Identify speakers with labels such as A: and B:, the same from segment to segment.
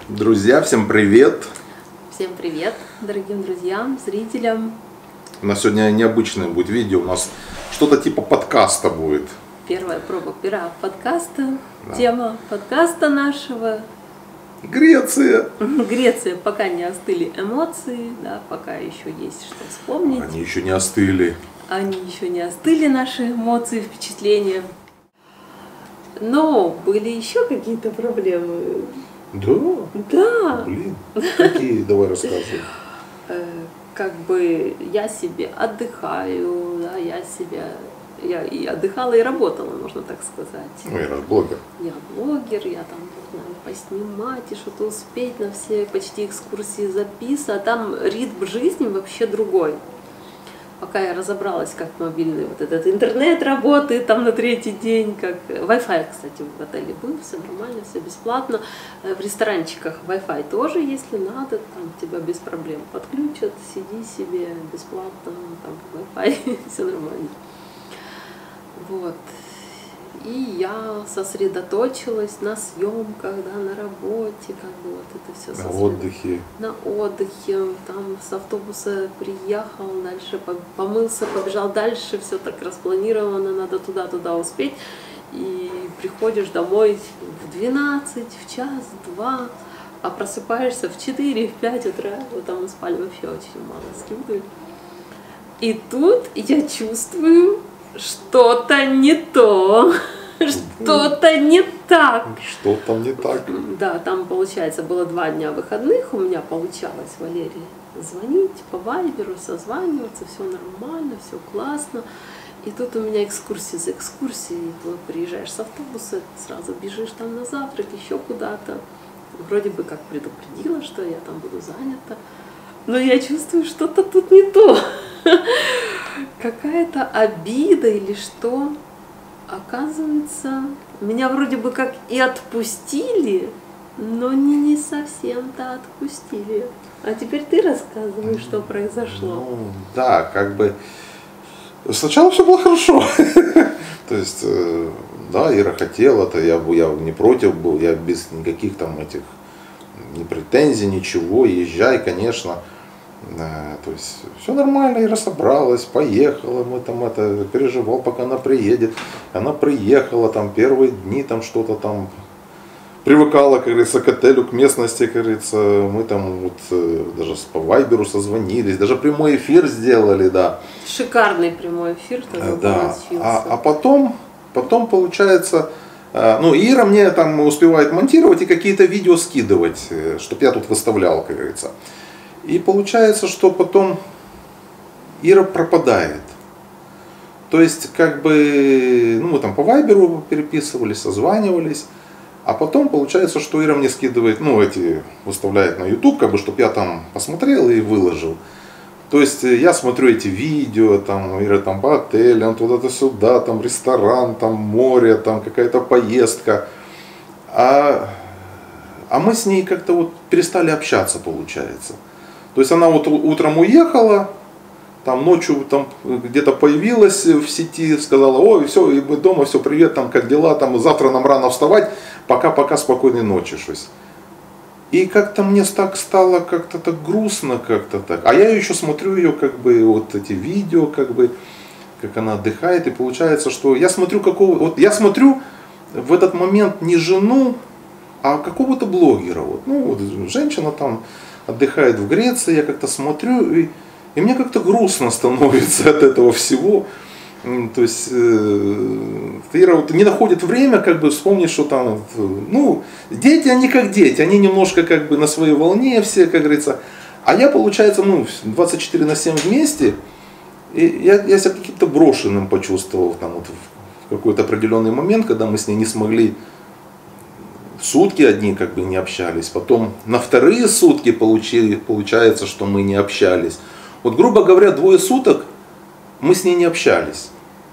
A: Друзья, всем привет!
B: Всем привет, дорогим друзьям, зрителям.
A: У нас сегодня необычное будет видео, у нас что-то типа подкаста будет.
B: Первая проба пера подкаста, да. Тема подкаста нашего.
A: Греция!
B: Греция, пока не остыли эмоции, да, пока еще есть что вспомнить.
A: Они еще не остыли.
B: Они еще не остыли, наши эмоции, впечатления. Но были еще какие-то проблемы.
A: Да?
B: Да.
A: Блин, какие? Давай рассказывай.
B: Как бы я себе отдыхаю, да, я и отдыхала, и работала, можно так сказать.
A: Ну, я блогер.
B: Я блогер, я там надо поснимать и что-то успеть на все почти экскурсии записывать, а там ритм жизни вообще другой. Пока я разобралась, как мобильный вот этот интернет работает там на третий день, как Wi-Fi, кстати, в отеле был, все нормально, все бесплатно. В ресторанчиках Wi-Fi тоже, если надо, там тебя без проблем подключат, сиди себе бесплатно, там Wi-Fi, все нормально. Вот. И я сосредоточилась на съемках, да, на работе, как бы вот это все.
A: На отдыхе.
B: На отдыхе, там с автобуса приехал, дальше помылся, побежал дальше, все так распланировано, надо туда успеть. И приходишь домой в 12, в час, в 2, а просыпаешься в 4, в 5 утра. Вот там мы спали вообще очень мало с Кимой. И тут я чувствую, что-то не то, что-то не так.
A: Что там не так?
B: Да, там, получается, было 2 дня выходных, у меня получалось Валерии звонить по вайберу, созваниваться, все нормально, все классно. И тут у меня экскурсии за экскурсией, ты приезжаешь с автобуса, сразу бежишь там на завтрак, еще куда-то. Вроде бы как предупредила, что я там буду занята, но я чувствую, что-то тут не то. Какая-то обида или что. Оказывается, меня вроде бы как и отпустили, но не совсем-то отпустили. А теперь ты рассказывай, что произошло.
A: Ну, да, как бы сначала все было хорошо. То есть, да, Ира хотела, то я не против был, я без никаких там этих ни претензий, ничего, езжай, конечно. То есть все нормально, Ира собралась, поехала, мы там переживал, пока она приедет. Она приехала, там первые дни там что-то там привыкала, как говорится, к отелю, к местности, как говорится. Мы там вот даже по вайберу созвонились, даже прямой эфир сделали, да.
B: Шикарный прямой эфир тогда
A: да.
B: получился.
A: А потом получается, ну, Ира мне там успевает монтировать и какие-то видео скидывать, чтобы я тут выставлял, как говорится. И получается, что потом Ира пропадает. То есть, как бы, ну, мы там по вайберу переписывались, созванивались. А потом получается, что Ира мне скидывает, ну, выставляет на YouTube, как бы, чтобы я там посмотрел и выложил. То есть, я смотрю эти видео, там, Ира там по отелям, туда-то сюда, там ресторан, там море, там какая-то поездка. А мы с ней как-то вот перестали общаться, получается. То есть она вот утром уехала, там ночью там где-то появилась в сети, сказала: ой, все, и мы дома, все, привет, там как дела, там завтра нам рано вставать, пока-пока, спокойной ночи, щось. И как-то мне так стало как-то так грустно, как-то так. А я еще смотрю ее, как бы, вот эти видео, как бы, как она отдыхает, и получается, что я смотрю я смотрю в этот момент не жену, а какого-то блогера, вот, ну, вот женщина там отдыхает в Греции, я как-то смотрю, и мне как-то грустно становится от этого всего. То есть Ира вот не находит время, как бы вспомнить, что там, ну, дети, они как дети, они немножко как бы на своей волне все, как говорится. А я, получается, ну, 24/7 вместе, и я себя каким-то брошенным почувствовал там вот в какой-то определенный момент, когда мы с ней не смогли. Сутки одни как бы не общались, потом на вторые сутки получается, что мы не общались. Вот, грубо говоря, 2 суток мы с ней не общались.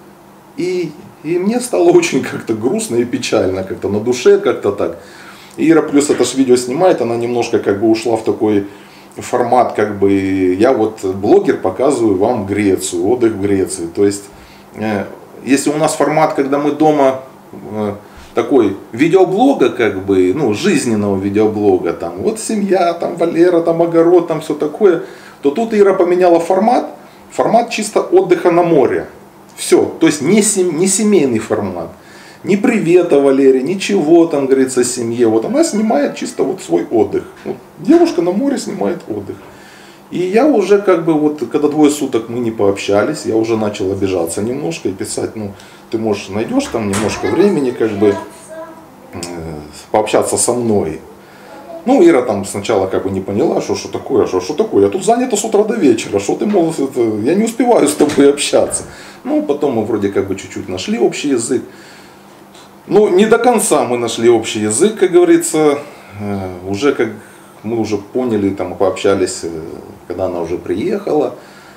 A: И мне стало очень как-то грустно и печально, как-то на душе, как-то так. И Ира плюс это же видео снимает, она немножко как бы ушла в такой формат, как бы, я вот блогер, показываю вам Грецию, отдых в Греции. То есть, если у нас формат, когда мы дома такой видеоблога, как бы, ну, жизненного видеоблога, там, вот семья, там, Валера, там, огород, там, все такое, то тут Ира поменяла формат чисто отдыха на море. Все, то есть не семейный формат. Ни привета Валере, ничего там, говорится, о семье. Вот она снимает чисто вот свой отдых. Вот девушка на море снимает отдых. И я уже как бы вот, когда 2 суток мы не пообщались, я уже начал обижаться немножко и писать, ну, ты, может, найдешь там немножко времени, как бы, пообщаться со мной. Ну, Ира там сначала как бы не поняла, что такое, что такое, я тут занята с утра до вечера, что ты, мол, я не успеваю с тобой общаться. Ну, потом мы вроде как бы чуть-чуть нашли общий язык. Ну, не до конца мы нашли общий язык, как говорится, уже как мы уже поняли, там, пообщались, когда она уже приехала,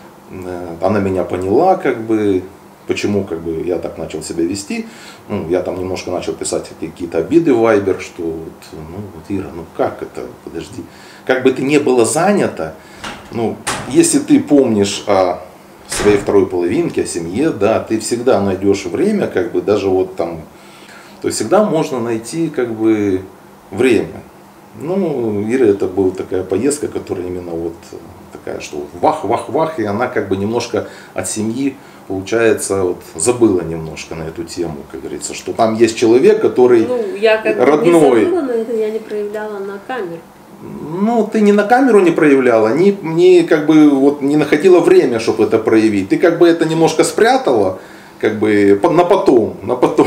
A: она меня поняла, как бы, почему как бы я так начал себя вести. Ну, я там немножко начал писать какие-то обиды в Viber, что вот, ну, вот, Ира, ну как это, подожди, как бы ты не была занята, ну, если ты помнишь о своей второй половинке, о семье, да, ты всегда найдешь время, как бы, даже вот там, то есть всегда можно найти как бы время. Ну, Ира, это была такая поездка, которая именно вот такая, что вах-вах-вах, и она как бы немножко от семьи, получается, вот, забыла немножко на эту тему, как говорится, что там есть человек, который
B: ну, я как
A: родной.
B: Не забыла, но это я не проявляла на камеру.
A: Ну, ты не на камеру не проявляла, не как бы вот не находила время, чтобы это проявить. Ты как бы это немножко спрятала, как бы на потом,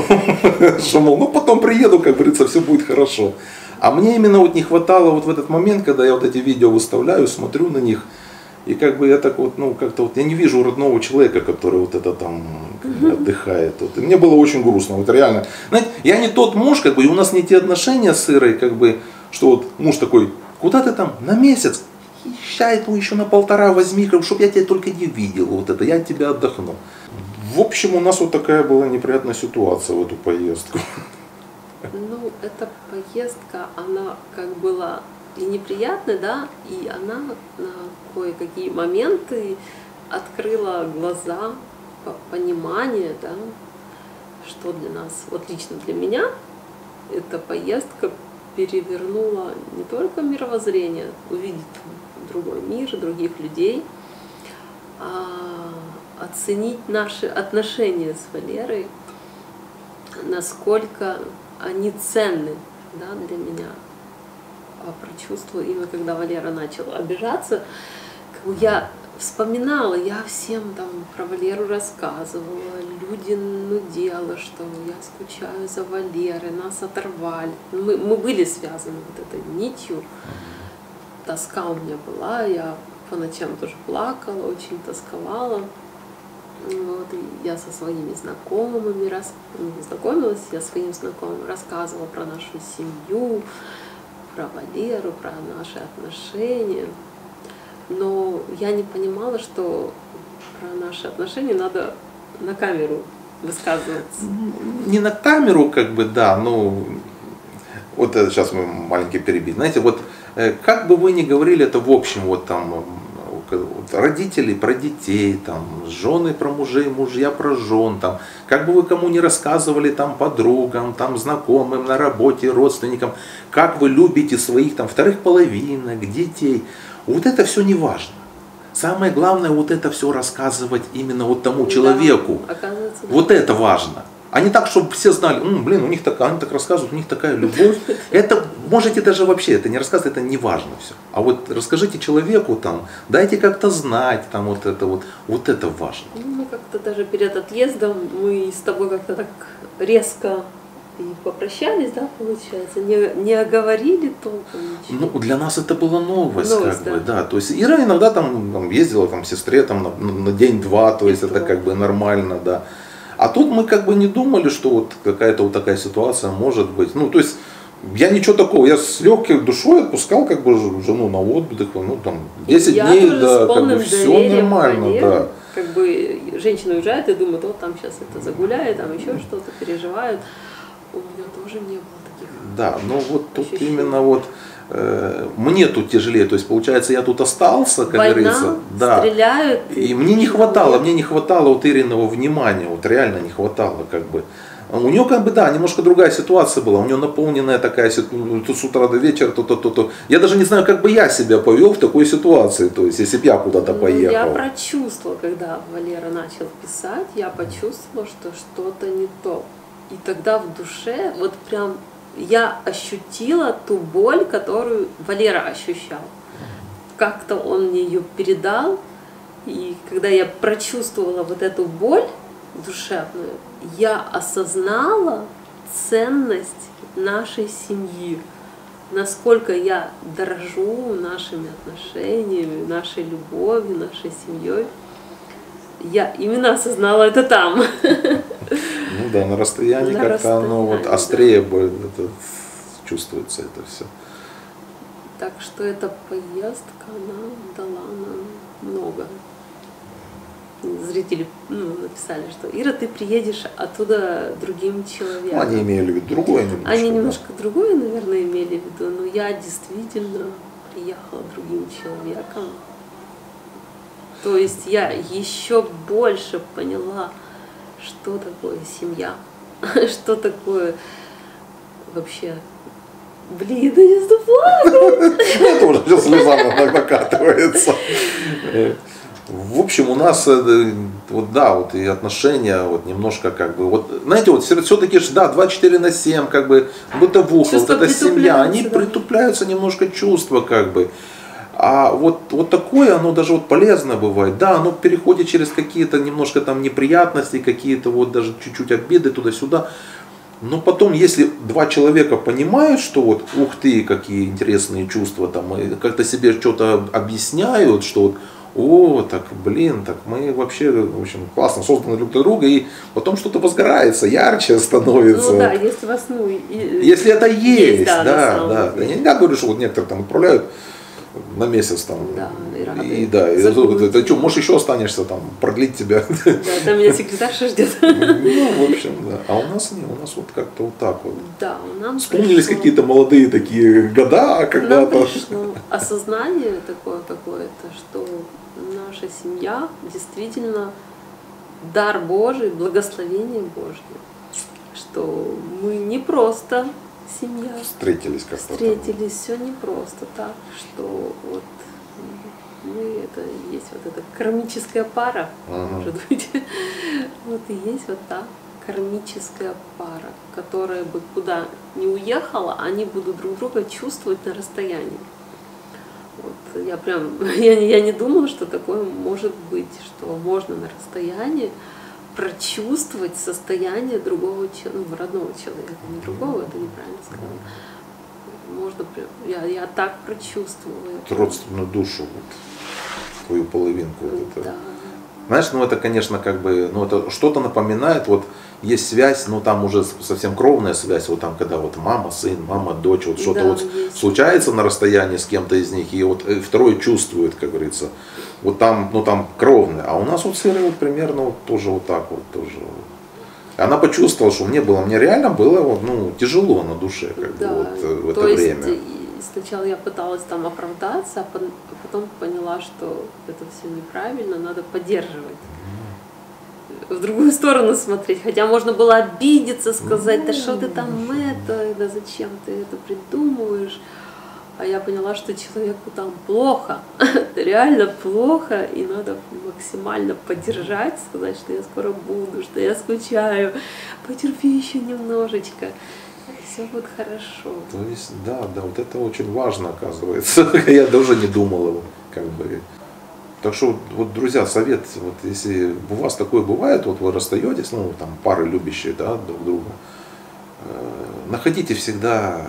A: что, мол, ну потом приеду, как говорится, все будет хорошо. А мне именно вот не хватало вот в этот момент, когда я вот эти видео выставляю, смотрю на них, и как бы я так вот, ну как-то вот, я не вижу родного человека, который вот это там как бы отдыхает. Вот. И мне было очень грустно, вот реально. Знаете, я не тот муж, как бы, и у нас не те отношения с Ирой, как бы, что вот муж такой, куда ты там, на месяц? Щай, ну еще на 1,5 возьми, чтобы я тебя только не видел, вот это, я от тебя отдохну. В общем, у нас вот такая была неприятная ситуация в эту поездку.
B: Ну, эта поездка, она как была и неприятная, да, и она на кое-какие моменты открыла глаза, понимание, да, что для нас, вот лично для меня, эта поездка перевернула не только мировоззрение, увидеть другой мир, других людей, а оценить наши отношения с Валерой, насколько они ценны, да, для меня. А прочувствовала, именно когда Валера начал обижаться, я вспоминала, я всем там про Валеру рассказывала, люди нудела, что я скучаю за Валерой, нас оторвали. Мы были связаны вот этой нитью, тоска у меня была, я по ночам тоже плакала, очень тосковала. Вот, и я со своими знакомыми знакомилась, я своим знакомым рассказывала про нашу семью, про Валеру, про наши отношения. Но я не понимала, что про наши отношения надо на камеру высказываться.
A: Не на камеру, как бы, да, ну, вот это сейчас мы маленький перебить. Знаете, вот как бы вы ни говорили это в общем, вот там, родители про детей, там, жены про мужей, мужья про жен, там, как бы вы кому ни рассказывали, там, подругам, там, знакомым, на работе, родственникам, как вы любите своих, там, вторых половинок, детей, вот это все не важно. Самое главное, вот это все рассказывать именно вот тому человеку.
B: Оказывается, да.
A: Вот это важно. А не так, чтобы все знали, блин, у них такая, они так рассказывают, у них такая любовь. Это можете даже вообще, это не рассказывать, это не важно все. А вот расскажите человеку там, дайте как-то знать, там вот это важно.
B: Мы как-то даже перед отъездом, мы с тобой как-то так резко и попрощались, да, получается, не оговорили толком ничего.
A: Ну, для нас это была новость, как
B: да.
A: бы, да. То есть Ира иногда там ездила там, к сестре там, на день-два, то есть это как бы нормально, да. А тут мы как бы не думали, что вот какая-то вот такая ситуация может быть. Ну, то есть я ничего такого, я с легкой душой отпускал как бы жену на отдых, ну там 10 дней, да, как бы все нормально, да.
B: Как бы женщина уезжает и думает, вот там сейчас это загуляет, там еще что-то переживают. У меня тоже не было таких.
A: Да, но вот тут
B: ощущений.
A: именно вот мне тут тяжелее, то есть получается я тут остался, как говорится, да,
B: стреляют,
A: и мне не хватало вот Ириного внимания, вот реально не хватало, как бы, У него как бы, да, немножко другая ситуация была, у него наполненная такая, то с утра до вечера, то. Я даже не знаю, как бы я себя повел в такой ситуации, то есть, если бы я куда-то поехал.
B: Я прочувствовала, когда Валера начал писать, я почувствовала, что что-то не то. И тогда в душе, вот прям, я ощутила ту боль, которую Валера ощущал. Как-то он мне ее передал, и когда я прочувствовала вот эту боль душевную, я осознала ценность нашей семьи, насколько я дорожу нашими отношениями, нашей любовью, нашей семьей. Я именно осознала это там.
A: Ну да, на расстоянии как-то оно вот острее это, чувствуется это все.
B: Так что эта поездка, она дала нам много. Зрители написали, что Ира, ты приедешь оттуда другим человеком.
A: Ну, они имели в виду другое немножко.
B: Они немножко другое, наверное, имели в виду, но я действительно приехала другим человеком. То есть я еще больше поняла, что такое семья, что такое вообще. Блин, да я заплакала.
A: Это уже сейчас слеза накатывается. В общем, у нас, вот да, вот и отношения, вот немножко как бы, вот, знаете, вот все-таки же, да, 24/7, как бы, бытовуха, вот эта семья, они притупляются немножко чувства, как бы. А вот такое, оно даже вот полезно бывает, да, оно переходит через какие-то немножко там неприятности, какие-то вот даже чуть-чуть обиды туда-сюда. Но потом, если два человека понимают, что вот, ух ты, какие интересные чувства там, и как-то себе что-то объясняют, что вот, о, так, блин, так мы вообще, в общем, классно созданы друг для друга, и потом что-то возгорается, ярче становится.
B: Ну да, если вас,
A: если это есть, да.
B: Деле.
A: Я говорю, что вот некоторые там отправляют на месяц там.
B: Да,
A: это что, можешь еще останешься там, продлить тебя.
B: Да, там меня секретарша ждет.
A: Ну, в общем, да. А у нас нет, у нас вот как-то вот так вот.
B: Да, нам
A: вспомнились какие-то молодые такие года когда-то.
B: Нам пришло осознание такое какое-то, что наша семья действительно дар Божий, благословение Божье. Что мы не просто семья.
A: Встретились как-то.
B: Встретились, все не просто так, что вот мы, это есть вот эта кармическая пара, может быть. Вот и есть вот та кармическая пара, которая бы куда ни уехала, они будут друг друга чувствовать на расстоянии. Вот я прям, я не думала, что такое может быть, что можно на расстоянии прочувствовать состояние другого человека, родного человека, не другого, это неправильно сказала. Можно прям, я так прочувствовала.
A: Родственную душу, вот, твою половинку. Вот это.
B: Да.
A: Знаешь, ну это, конечно, как бы, ну это что-то напоминает, вот есть связь, ну там уже совсем кровная связь, вот там, когда вот мама, сын, мама, дочь, вот что-то вот случается на расстоянии с кем-то из них, и вот второй чувствует, как говорится, вот там, ну там кровная, а у нас вот с Ирой вот примерно вот тоже вот так вот, тоже. Она почувствовала, что мне реально было вот, ну, тяжело на душе, как бы, вот в это время.
B: Сначала я пыталась там оправдаться, а потом поняла, что это все неправильно, надо поддерживать. В другую сторону смотреть. Хотя можно было обидеться, сказать, да что ты там это, да зачем ты это придумываешь. А я поняла, что человеку там плохо, реально плохо, и надо максимально поддержать, сказать, что я скоро буду, что я скучаю, потерпи еще немножечко. Все будет хорошо.
A: То есть, да, вот это очень важно, оказывается. Я даже не думал, как бы. Так что, вот, друзья, совет, вот если у вас такое бывает, вот вы расстаетесь, ну, там, пары любящие, да, друг друга, находите всегда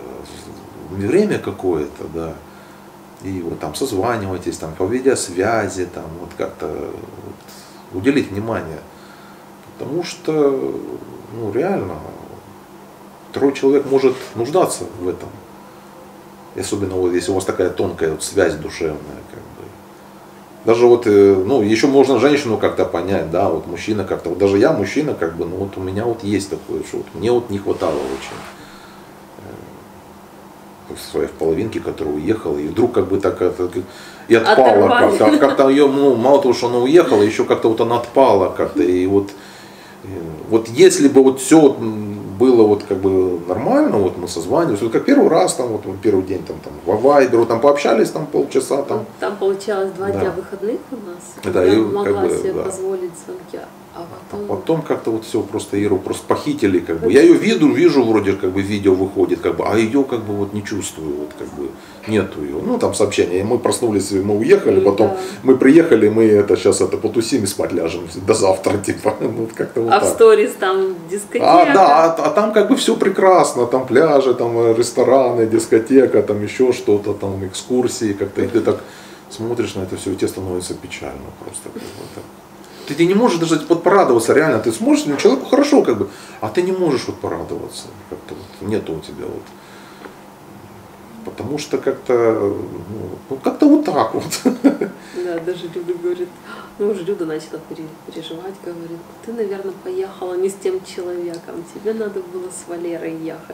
A: время какое-то, да, и вот там созванивайтесь, там, по видеосвязи, там, вот как-то вот, уделить внимание. Потому что, ну, реально, второй человек может нуждаться в этом. И особенно вот, если у вас такая тонкая вот связь душевная, как бы. Даже вот, ну, еще можно женщину как-то понять, да, вот мужчина как-то, вот даже я мужчина, как бы, ну вот у меня вот есть такое, что вот мне вот не хватало очень своей половинки, которая уехала, и вдруг как бы так и отпала как-то ее, ну, мало того, что она уехала, еще как-то вот она отпала как-то, и вот Вот если бы вот все было вот как бы нормально, вот мы созванивались, вот как первый раз, там, вот первый день там во Вайберу, там пообщались там полчаса.
B: Там получалось 2
A: Да.
B: дня выходных у нас,
A: Да,
B: я
A: и
B: могла
A: как бы,
B: себе
A: да.
B: позволить звонки. А
A: Потом как-то вот все просто Иру просто похитили, как бы. Я ее вижу вроде как бы видео выходит, как бы, а ее как бы вот не чувствую, вот как бы нету ее. Ну там сообщение, мы проснулись, мы уехали, потом
B: Да.
A: мы приехали, мы это сейчас это потусим и спать ляжем до завтра, типа, вот как-то вот
B: А
A: так.
B: в сторис там дискотека.
A: А там как бы все прекрасно, там пляжи, там рестораны, дискотека, там еще что-то, там экскурсии, как-то и ты так смотришь на это все, и тебе становится печально просто. Как бы, так. Ты не можешь даже вот порадоваться, реально, ты сможешь, человеку хорошо, как бы, а ты не можешь вот порадоваться, как-то вот нету у тебя вот. Потому что как-то, ну, как-то вот так вот.
B: Да, даже Люда говорит, ну уже Люда начала переживать, говорит, ты, наверное, поехала не с тем человеком, тебе надо было с Валерой ехать.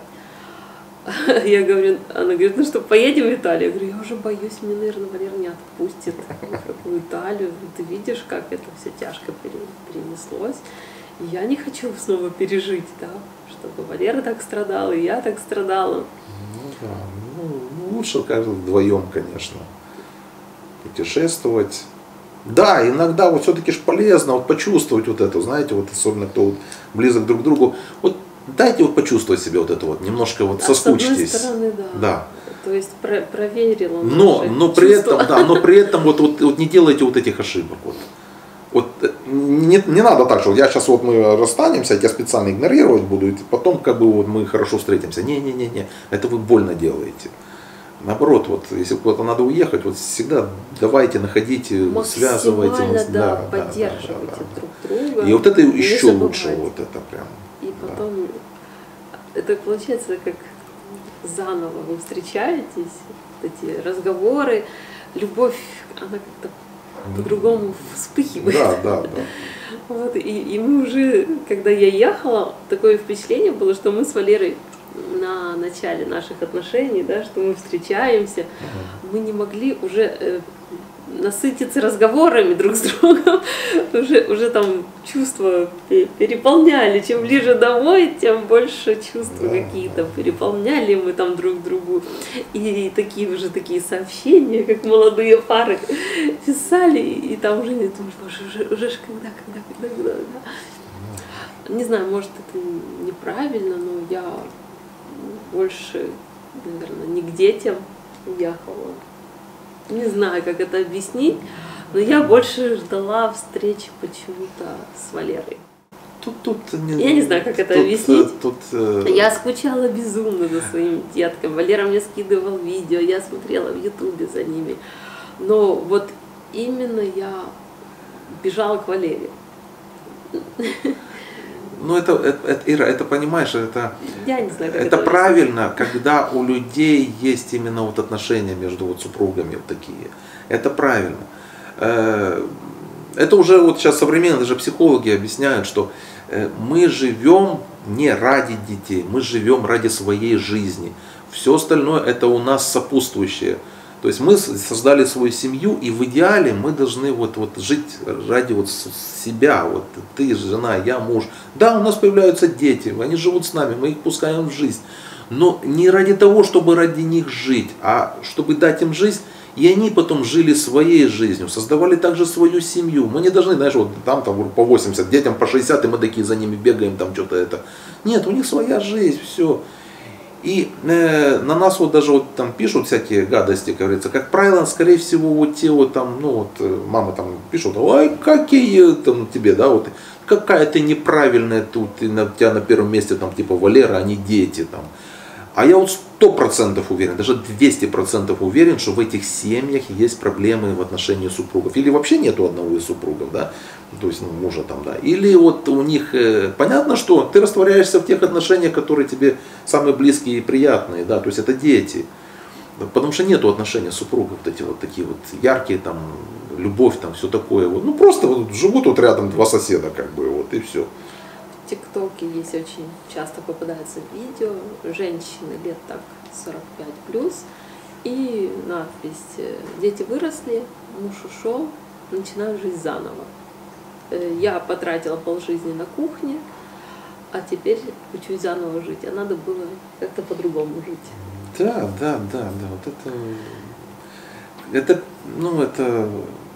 B: Я говорю, она говорит, ну что, поедем в Италию? Я говорю, я уже боюсь, мне, наверное, Валера не отпустит в Италию. Ты видишь, как это все тяжко перенеслось. И я не хочу снова пережить, да, чтобы Валера так страдал, и я так страдала.
A: Ну да, ну, лучше каждый вдвоем, конечно, путешествовать. Да, иногда вот все-таки ж полезно вот почувствовать вот это, знаете, вот особенно кто вот близок друг к другу, вот дайте вот почувствовать себе вот это вот, немножко вот соскучитесь.
B: С одной стороны, да.
A: Да.
B: То есть проверила.
A: Но при этом, да, но при этом вот не делайте вот этих ошибок. Вот не надо так, что я сейчас вот мы расстанемся, я тебя специально игнорировать буду, и потом как бы вот мы хорошо встретимся. Не, это вы больно делаете. Наоборот, вот если куда-то надо уехать, вот всегда давайте, находите, связывайте.
B: Да, поддерживайте друг друга.
A: И вот это еще
B: забывайте.
A: лучше, вот это прям.
B: И потом, это получается как заново вы встречаетесь, вот эти разговоры, любовь, она как-то по-другому вспыхивает.
A: Да.
B: Вот, и мы уже, когда я ехала, такое впечатление было, что мы с Валерой на начале наших отношений, да, что мы встречаемся, мы не могли уже насытиться разговорами друг с другом, уже там чувства переполняли, чем ближе домой, тем больше чувства какие-то переполняли мы там друг другу, и такие сообщения, как молодые пары писали, и там уже не думаешь, уже когда. Не знаю, может это неправильно, но я больше, наверное, не к детям уехала. Не знаю, как это объяснить, но я больше ждала встречи почему-то с Валерой. Я не знаю, как это объяснить. Я скучала безумно за своими детками. Валера мне скидывал видео, я смотрела в Ютубе за ними. Но вот именно я бежала к Валере.
A: Ну Ира, это понимаешь,
B: я не знаю, как
A: это правильно, когда у людей есть именно вот отношения между вот супругами вот такие. Это правильно. Это уже вот сейчас современные даже психологи объясняют, что мы живем не ради детей, мы живем ради своей жизни. Все остальное это у нас сопутствующее. То есть мы создали свою семью, и в идеале мы должны вот жить ради вот себя. Вот ты, жена, я, муж. Да, у нас появляются дети, они живут с нами, мы их пускаем в жизнь. Но не ради того, чтобы ради них жить, а чтобы дать им жизнь, и они потом жили своей жизнью, создавали также свою семью. Мы не должны, знаешь, вот там по 80, детям по 60, и мы такие за ними бегаем, там что-то это. Нет, у них своя жизнь, все. И на нас вот даже вот там пишут всякие гадости, как говорится, как правило, скорее всего, вот те вот там, ну вот мамы там пишут, ой, какие там тебе, да, вот какая ты неправильная тут, и у тебя на первом месте там типа Валера, а не дети там. А я вот 100% уверен, даже 200% уверен, что в этих семьях есть проблемы в отношении супругов. Или вообще нету одного из супругов, да, то есть мужа там, да. Или вот у них, понятно, что ты растворяешься в тех отношениях, которые тебе самые близкие и приятные, да, то есть это дети. Потому что нету отношений супругов, вот эти вот такие вот яркие, там, любовь, там, все такое. Вот. Ну просто вот живут вот рядом два соседа, как бы, вот, и все.
B: В ТикТоке есть очень часто попадаются видео женщины лет так 45+, и надпись «Дети выросли, муж ушел, начинаю жить заново». Я потратила полжизни на кухне, а теперь учусь заново жить. А надо было как-то по-другому жить.
A: Да, вот это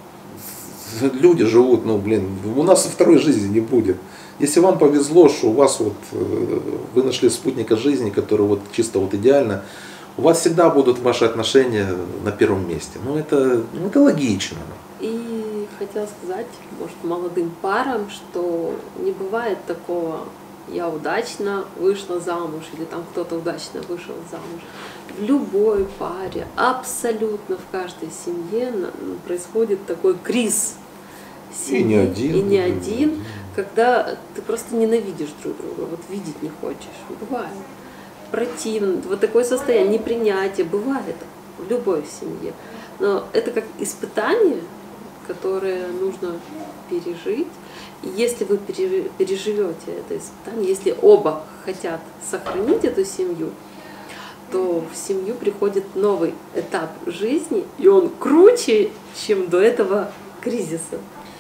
A: люди живут, у нас второй жизни не будет. Если вам повезло, что у вас вы нашли спутника жизни, который чисто идеально, у вас всегда будут ваши отношения на первом месте. Это логично.
B: И хотела сказать, может, молодым парам, что не бывает такого: я удачно вышла замуж, или там кто-то удачно вышел замуж. В любой паре, абсолютно в каждой семье происходит такой кризис семьи, и не один, когда ты просто ненавидишь друг друга, видеть не хочешь. Бывает. Противно, такое состояние непринятия бывает в любой семье. Но это как испытание, которое нужно пережить. И если вы переживете это испытание, если оба хотят сохранить эту семью, то в семью приходит новый этап жизни, и он круче, чем до этого кризиса.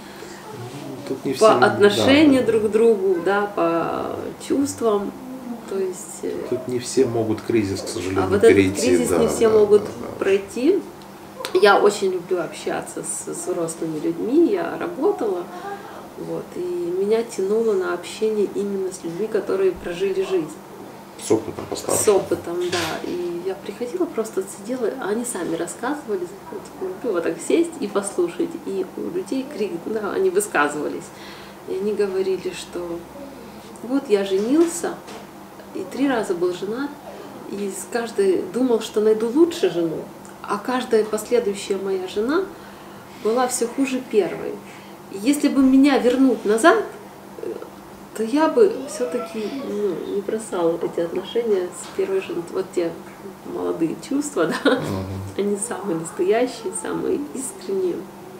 A: Тут не
B: по отношению друг к другу, по чувствам. То есть,
A: тут не все могут кризис, к сожалению,
B: перейти. Этот кризис не все могут пройти. Я очень люблю общаться с взрослыми людьми, я работала, и меня тянуло на общение именно с людьми, которые прожили жизнь.
A: С опытом постарше.
B: С опытом, да. И я приходила, просто сидела, а они сами рассказывали, люблю так сесть и послушать. И у людей крик, они высказывались. И они говорили, что я женился, и 3 раза был женат, и каждый думал, что найду лучше жену, а каждая последующая моя жена была все хуже первой. И если бы меня вернуть назад, то я бы все-таки не бросала эти отношения с первой женой. Те молодые чувства, они самые настоящие, самые искренние.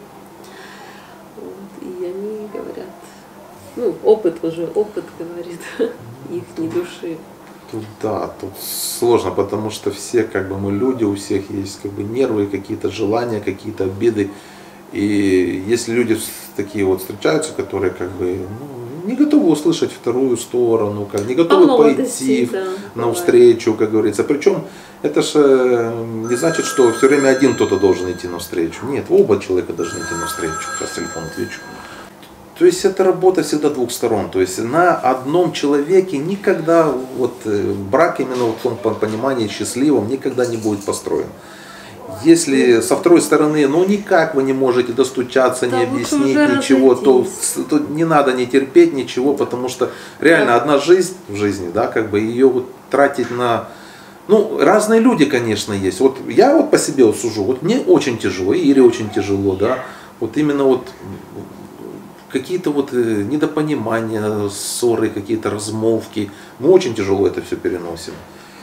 B: И они говорят, опыт говорит их души.
A: Тут сложно, потому что все мы люди, у всех есть нервы, какие-то желания, какие-то обиды. И если люди такие встречаются, которые не готовы услышать вторую сторону, не готовы пойти навстречу, как говорится. Причем это же не значит, что все время один кто-то должен идти навстречу. Нет, оба человека должны идти навстречу. Сейчас телефон отвечу. То есть это работа всегда двух сторон. То есть на одном человеке никогда брак именно в том понимании счастливым никогда не будет построен. Если со второй стороны, никак вы не можете достучаться, не объяснить ничего, то не надо не терпеть ничего, потому что реально одна жизнь в жизни, ее тратить на... разные люди, конечно, есть. Я по себе сужу, мне очень тяжело, и Ире очень тяжело, именно какие-то недопонимания, ссоры, какие-то размолвки. Мы очень тяжело это все переносим.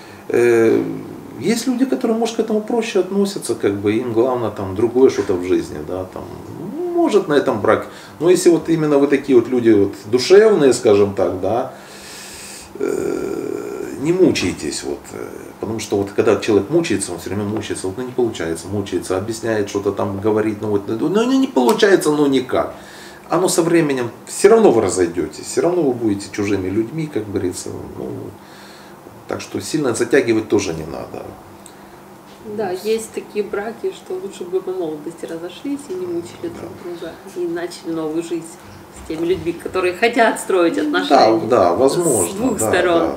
A: Есть люди, которые, может, к этому проще относятся, им главное другое что-то в жизни, может на этом брак. Но если именно вы такие люди душевные, скажем так, не мучайтесь, потому что когда человек мучается, он все время мучается, не получается, мучается, объясняет что-то говорит, не получается, никак. Оно со временем, все равно вы разойдетесь, все равно вы будете чужими людьми, как говорится. Так что сильно затягивать тоже не надо.
B: Да, есть такие браки, что лучше бы по молодости разошлись и не мучили друг друга, и начали новую жизнь с теми людьми, которые хотят строить отношения.
A: Да, возможно.
B: С двух сторон.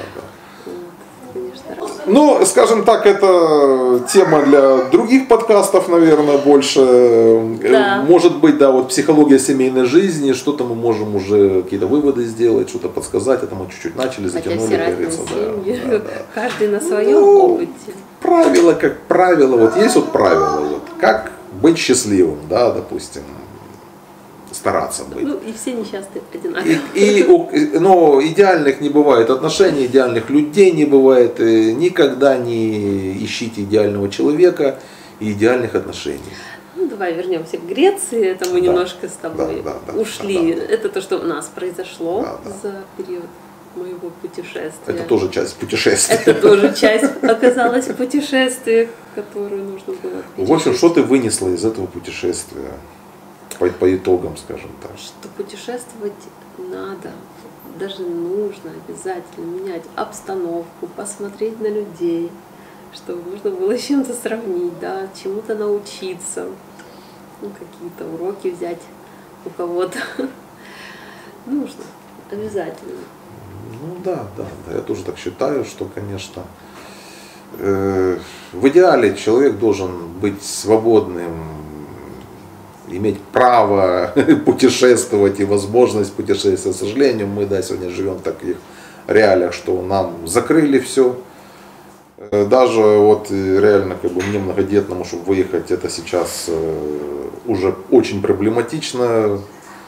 A: Ну, скажем так, это тема для других подкастов, наверное, больше.
B: Да.
A: Может быть, психология семейной жизни, что-то мы можем уже какие-то выводы сделать, что-то подсказать. Это мы чуть-чуть начали, затянули, как говорится.
B: Да. Каждый на своем опыте.
A: Правило, как правило, есть правило, как быть счастливым, допустим. Стараться быть.
B: И все несчастные одинаковые.
A: Но идеальных не бывает отношений, идеальных людей не бывает. Никогда не ищите идеального человека и идеальных отношений.
B: Давай вернемся к Греции. Это мы немножко с тобой ушли. Это то, что у нас произошло за период моего путешествия.
A: Это тоже часть путешествия.
B: Это тоже часть оказалась путешествия, которую нужно было пережить.
A: В общем, что ты вынесла из этого путешествия? по итогам, скажем так.
B: Что путешествовать надо, даже нужно обязательно менять обстановку, посмотреть на людей, чтобы можно было с чем-то сравнить, да, чему-то научиться, ну, какие-то уроки взять у кого-то. Нужно, обязательно.
A: Ну да, я тоже так считаю, что, конечно, в идеале человек должен быть свободным, иметь право путешествовать и возможность путешествовать. К сожалению, мы сегодня живем в таких реалиях, что нам закрыли все. Даже вот реально мне многодетному, чтобы выехать, это сейчас уже очень проблематично.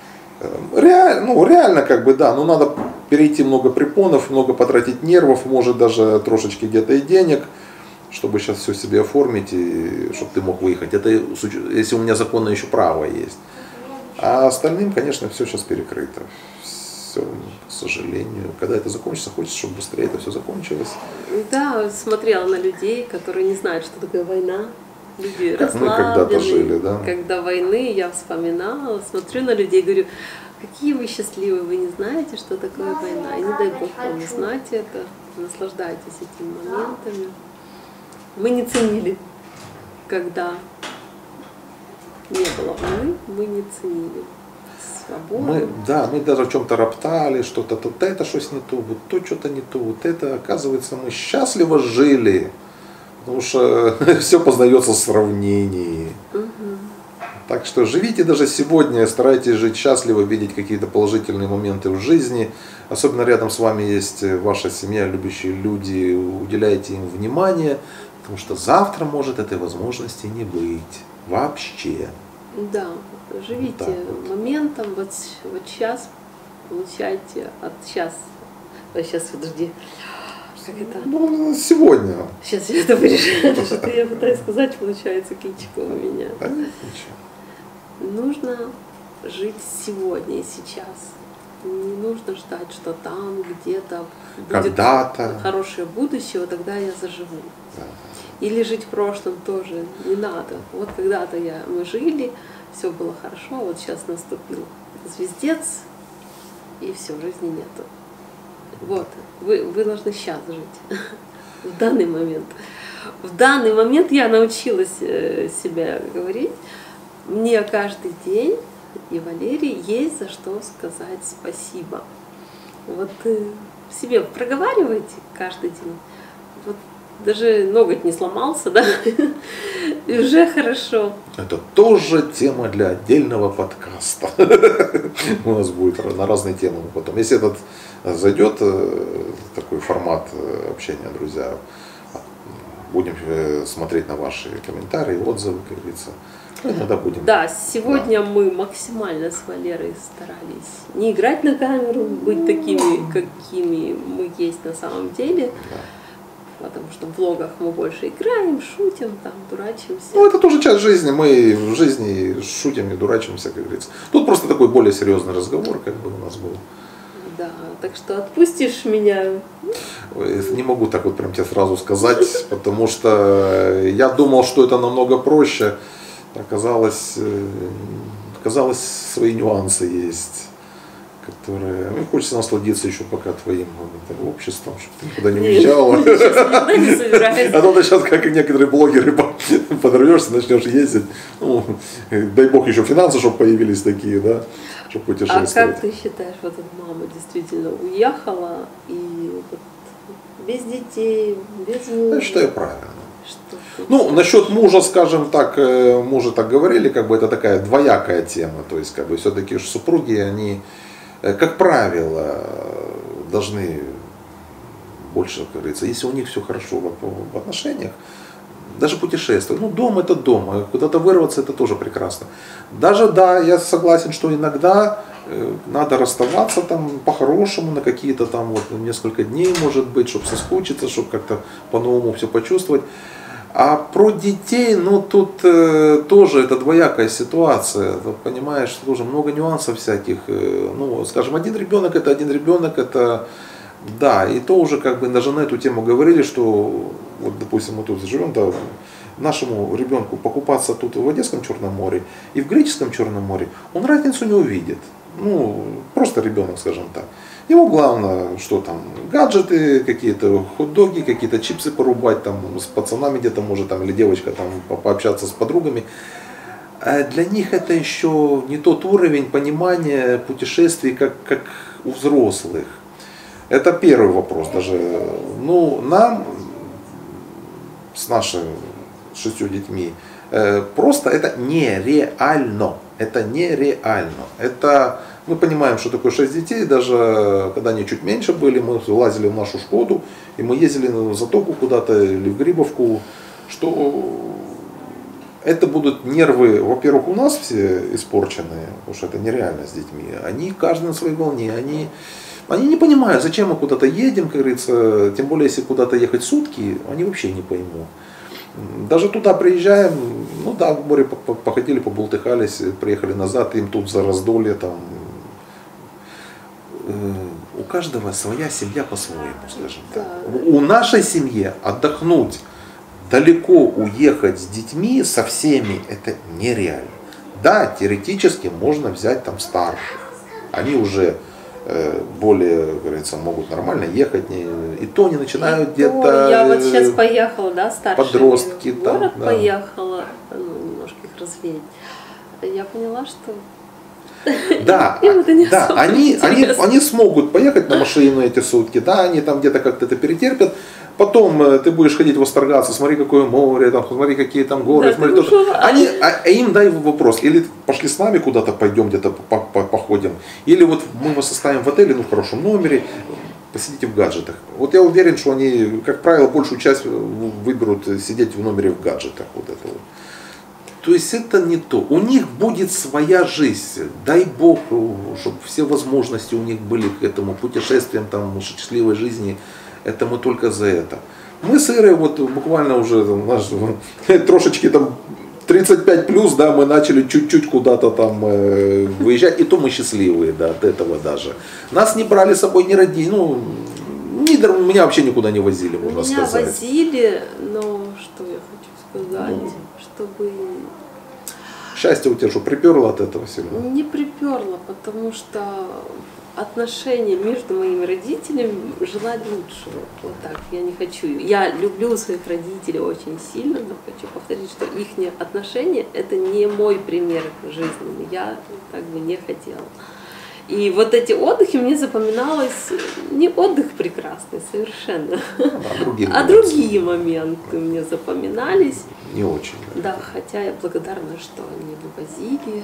A: Реально но надо перейти много препонов, много потратить нервов, может даже трошечки где-то и денег, чтобы сейчас все себе оформить и чтобы ты мог выехать. Это если у меня законное еще право есть. А остальным, конечно, все сейчас перекрыто. Все, к сожалению. Когда это закончится, хочется, чтобы быстрее это все закончилось.
B: Да, смотрела на людей, которые не знают, что такое война. Люди
A: как мы когда-то жили, да.
B: Когда войны, я вспоминала, смотрю на людей, говорю, какие вы счастливые, вы не знаете, что такое война. И не дай Бог вам узнать это, наслаждайтесь этими моментами. Мы не ценили, когда не было войны, мы не ценили свободу.
A: Мы даже в чем-то роптали, что-то тут это что-то не то, вот то что-то не то, вот это. Оказывается, мы счастливо жили. Потому что все познается в сравнении. Так что живите даже сегодня, старайтесь жить счастливо, видеть какие-то положительные моменты в жизни. Особенно рядом с вами есть ваша семья, любящие люди. Уделяйте им внимание, потому что завтра может этой возможности не быть. Вообще.
B: Да, живите моментом, вот сейчас получайте от сейчас. Сейчас, подожди. Как это?
A: Ну, сегодня.
B: Сейчас я это вырежу. Что я пытаюсь сказать, получается кичка у меня.
A: Да нет, ничего.
B: Нужно жить сегодня и сейчас. Не нужно ждать, что там где-то будет хорошее будущее, вот тогда я заживу.
A: Да.
B: Или жить в прошлом тоже не надо. Вот когда-то мы жили, все было хорошо, вот сейчас наступил звездец, и все, жизни нету. Вот, вы должны сейчас жить, в данный момент. В данный момент я научилась себя говорить. Мне каждый день и Валерии есть за что сказать спасибо. Вот себе проговаривайте каждый день. Вот даже ноготь не сломался, да, и уже хорошо.
A: Это тоже тема для отдельного подкаста. У нас будет на разные темы потом. Если этот зайдет такой формат общения, друзья, будем смотреть на ваши комментарии, отзывы, как говорится. Иногда будем.
B: Да, сегодня мы максимально с Валерой старались не играть на камеру, быть такими, какими мы есть на самом деле.
A: Да.
B: Потому что в влогах мы больше играем, шутим, там, дурачимся.
A: Ну, это тоже часть жизни. Мы в жизни шутим и дурачимся, как говорится. Тут просто такой более серьезный разговор, как бы у нас был.
B: Да, так что отпустишь меня?
A: Не могу так вот прям тебе сразу сказать, потому что я думал, что это намного проще. Оказалось, свои нюансы есть, которые... Мне хочется насладиться еще пока твоим обществом, чтобы ты никуда не уезжала.
B: Никуда не собираюсь.
A: А то ты сейчас, как и некоторые блогеры, подорвешься, начнешь ездить. Ну, дай бог еще финансы, чтобы появились такие, да, чтобы путешествовать.
B: А как ты считаешь, вот эта мама действительно уехала и вот без детей, без мужа?
A: Я считаю, правильно. Ну, насчет мужа, скажем так, мы уже так говорили, как бы это такая двоякая тема. То есть, как бы все-таки супруги, они, как правило, должны больше, как говорится, если у них все хорошо в отношениях, даже путешествовать. Ну, дом это дом, куда-то вырваться это тоже прекрасно. Даже, да, я согласен, что иногда надо расставаться там по-хорошему на какие-то там вот несколько дней, может быть, чтобы соскучиться, чтобы как-то по-новому все почувствовать. А про детей, ну тут тоже это двоякая ситуация, ты понимаешь, тоже много нюансов всяких. Ну, скажем, один ребенок, это Да, и то уже как бы даже на эту тему говорили, что вот, допустим, мы тут живем, да, нашему ребенку покупаться тут в Одесском Черном море и в Греческом Черном море, он разницу не увидит. Ну, просто ребенок, скажем так. Ему главное, что там, гаджеты, какие-то хот-доги, какие-то чипсы порубать, там, с пацанами где-то может, там, или девочка там пообщаться с подругами. А для них это еще не тот уровень понимания путешествий, как у взрослых. Это первый вопрос даже. Ну, нам с нашими 6 детьми просто это нереально. Это нереально. Это, мы понимаем, что такое 6 детей, даже когда они чуть меньше были, мы лазили в нашу Шкоду, и мы ездили на Затоку куда-то или в Грибовку, что это будут нервы, во-первых, у нас все испорченные, потому что это нереально с детьми. Они каждый на своей волне, они не понимают, зачем мы куда-то едем, как говорится, тем более, если куда-то ехать сутки, они вообще не поймут. Даже туда приезжаем, ну да, в море походили, побултыхались, приехали назад, им тут за раздолье, там, у каждого своя семья по-своему, скажем так. У нашей семьи отдохнуть, далеко уехать с детьми, со всеми, это нереально. Да, теоретически можно взять там старших, они уже более, как говорится, могут нормально ехать, и то не начинают где-то.
B: Я вот сейчас поехала, да, старшие
A: подростки
B: в город
A: там, да.
B: поехала, ну, немножко их развеять. Я поняла, что
A: да, да, они смогут поехать на машину эти сутки, да, они там где-то как-то это перетерпят. Потом ты будешь ходить восторгаться, смотри, какое море, там, смотри, какие там горы. Да, смотри, им дай вопрос, или пошли с нами куда-то пойдем, где-то походим, или вот мы вас оставим в отеле, ну, в хорошем номере, посидите в гаджетах. Вот я уверен, что они, как правило, большую часть выберут сидеть в номере в гаджетах. Вот это вот. То есть это не то. У них будет своя жизнь. Дай Бог, чтобы все возможности у них были к этому путешествиям, там, счастливой жизни. Это мы только за это. Мы с Ирой вот буквально уже трошечки там 35 плюс, да, мы начали чуть-чуть куда-то там выезжать, и то мы счастливые, да, от этого даже. Нас не брали с собой ни родители, ну, меня вообще никуда не возили, можно сказать.
B: Меня возили, но что я хочу сказать, чтобы...
A: Счастье у тебя что, приперло от этого сильно?
B: Не приперло, потому что отношения между моими родителями желать лучшего. Вот так, я не хочу. Я люблю своих родителей очень сильно, но хочу повторить, что их отношения это не мой пример жизни. Я так бы не хотела. И вот эти отдыхи мне запоминалось, не отдых прекрасный совершенно, а другие моменты мне запоминались.
A: Не очень.
B: Да, хотя я благодарна, что они вывозили.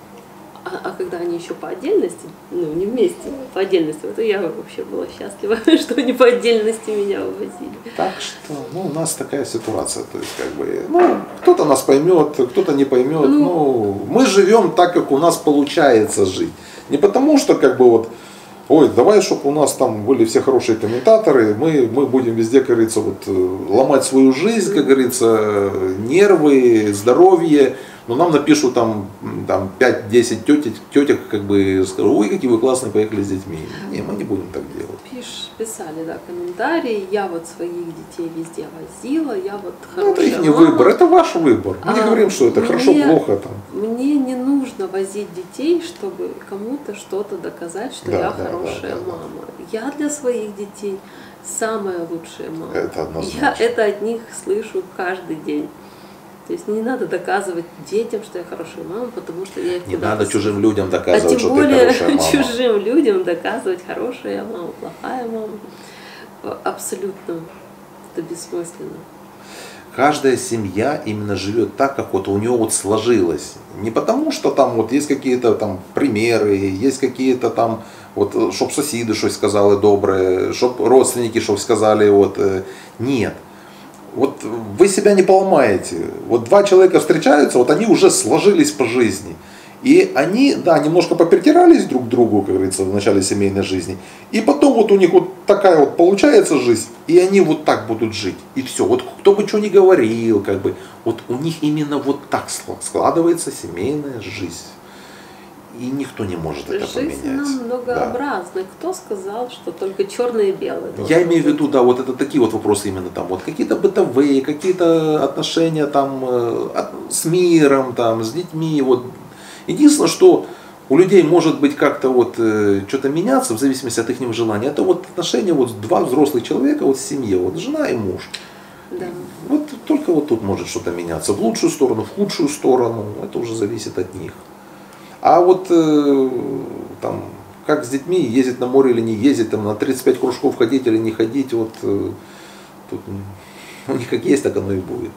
B: А когда они еще по отдельности, ну не вместе, по отдельности, то я вообще была счастлива, что они по отдельности меня вывозили.
A: Так что, ну, у нас такая ситуация, то есть как бы, ну, кто-то нас поймет, кто-то не поймет, ну, мы живем так, как у нас получается жить. Не потому что как бы вот, ой, давай, чтобы у нас там были все хорошие комментаторы, мы будем везде, как говорится, вот, ломать свою жизнь, как говорится, нервы, здоровье. Но нам напишут там 5-10 тетек, как бы скажут, ой, какие вы классные, поехали с детьми. Не, мы не будем так делать.
B: Писали, да, комментарии, я вот своих детей везде возила, я вот хорошая
A: мама. Это их не
B: мама.
A: Выбор, это ваш выбор. Мы не говорим, что это хорошо, плохо там.
B: Мне не нужно возить детей, чтобы кому-то что-то доказать, что я хорошая мама. Я для своих детей самая лучшая мама.
A: Это однозначно.
B: Я это от них слышу каждый день. То есть не надо доказывать детям, что я хорошая мама, потому что я их
A: не надо чужим людям доказывать, что ты хорошая мама.
B: А тем более чужим людям доказывать, хорошая мама, плохая мама. Абсолютно. Это бессмысленно.
A: Каждая семья именно живет так, как вот у нее вот сложилось. Не потому, что там вот есть какие-то там примеры, есть какие-то там, вот, чтоб соседи что-то сказали доброе, чтоб родственники что-то сказали, вот, нет. Вот вы себя не поломаете. Вот два человека встречаются, вот они уже сложились по жизни. И они, да, немножко попритирались друг к другу, как говорится, в начале семейной жизни. И потом вот у них вот такая вот получается жизнь, и они вот так будут жить. И все. Вот кто бы что ни говорил, как бы, вот у них именно вот так складывается семейная жизнь. и никто не может это
B: Жизнь
A: поменять.
B: нам многообразна. Кто сказал, что только черное и белое?
A: Я имею в виду, да, вот это такие вот вопросы именно там, вот какие-то бытовые, какие-то отношения там с миром, там, с детьми, вот. Единственное, что у людей может быть как-то вот что-то меняться в зависимости от их желания, это вот отношения вот два взрослых человека вот в семье, вот жена и муж.
B: Да.
A: Вот только вот тут может что-то меняться в лучшую сторону, в худшую сторону, это уже зависит от них. А вот там, как с детьми, ездить на море или не ездить, там, на 35 кружков ходить или не ходить, вот тут у них как есть, так оно и будет.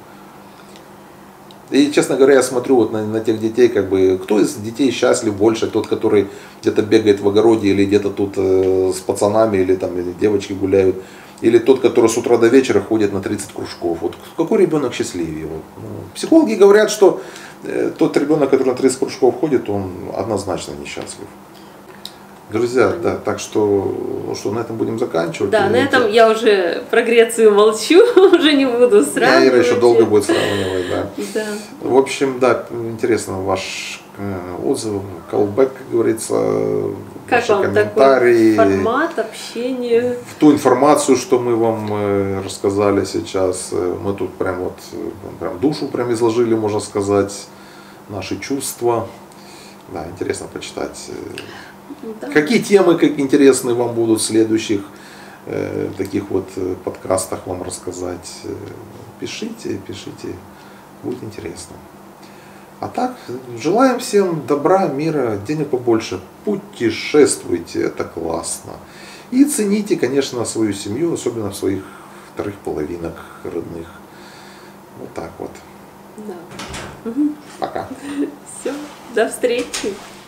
A: И, честно говоря, я смотрю вот на тех детей, как бы, кто из детей счастлив больше, тот, который где-то бегает в огороде, или где-то тут с пацанами, или там или девочки гуляют, или тот, который с утра до вечера ходит на 30 кружков. Вот какой ребенок счастливее? Вот. Ну, психологи говорят, что тот ребенок, который на 30 кружков ходит, он однозначно несчастлив. Друзья, да, так что, ну что, на этом будем заканчивать.
B: Да, на этом я уже про Грецию молчу, уже не буду сравнивать.
A: Ира еще долго будет сравнивать, да.
B: Да.
A: В общем, да, интересно ваш отзыв, колбэк, как говорится,
B: Как
A: ваши
B: вам
A: комментарии.
B: такой формат общения?
A: В ту информацию, что мы вам рассказали сейчас, мы тут прям вот прям душу прям изложили, можно сказать, наши чувства. Да, интересно почитать.
B: Да.
A: Какие темы, как интересные вам будут в следующих таких вот подкастах вам рассказать. Пишите, будет интересно. А так, желаем всем добра, мира, денег побольше. Путешествуйте, это классно. И цените, конечно, свою семью, особенно в своих вторых половинок родных. Вот так вот.
B: Да.
A: Пока.
B: Все, до встречи.